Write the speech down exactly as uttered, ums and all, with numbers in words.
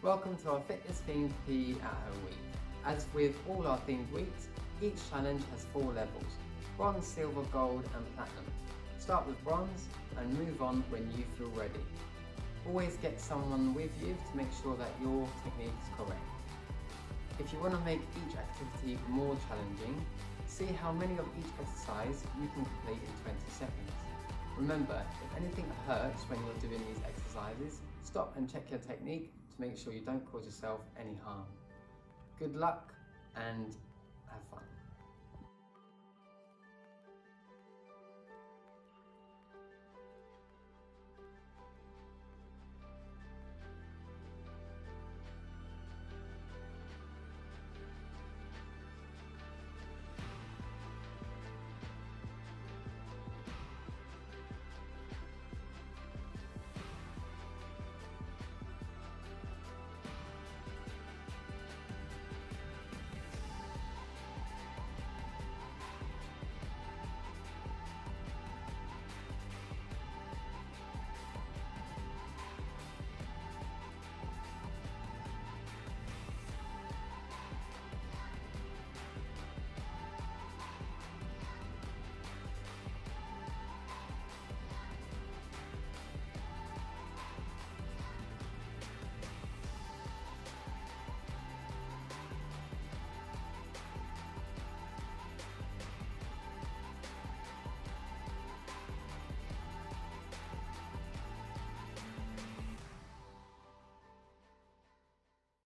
Welcome to our fitness themed P E at Home week. As with all our themed weeks, each challenge has four levels: bronze, silver, gold and platinum. Start with bronze and move on when you feel ready. Always get someone with you to make sure that your technique is correct. If you want to make each activity more challenging, see how many of each exercise you can complete in twenty seconds. Remember, if anything hurts when you're doing these exercises, stop and check your technique to make sure you don't cause yourself any harm. Good luck and have fun.